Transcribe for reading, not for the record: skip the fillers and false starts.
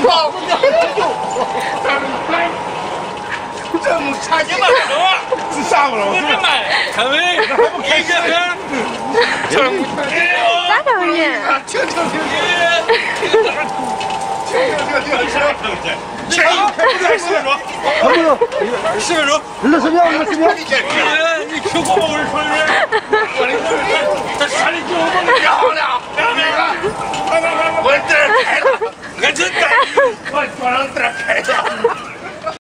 好，这么差劲吗？是啥不了？我这买，看没？还不开心呢？ 啥东西？ 停！10分钟。20秒。你听过吗？我是传人。我的这山里就我们家。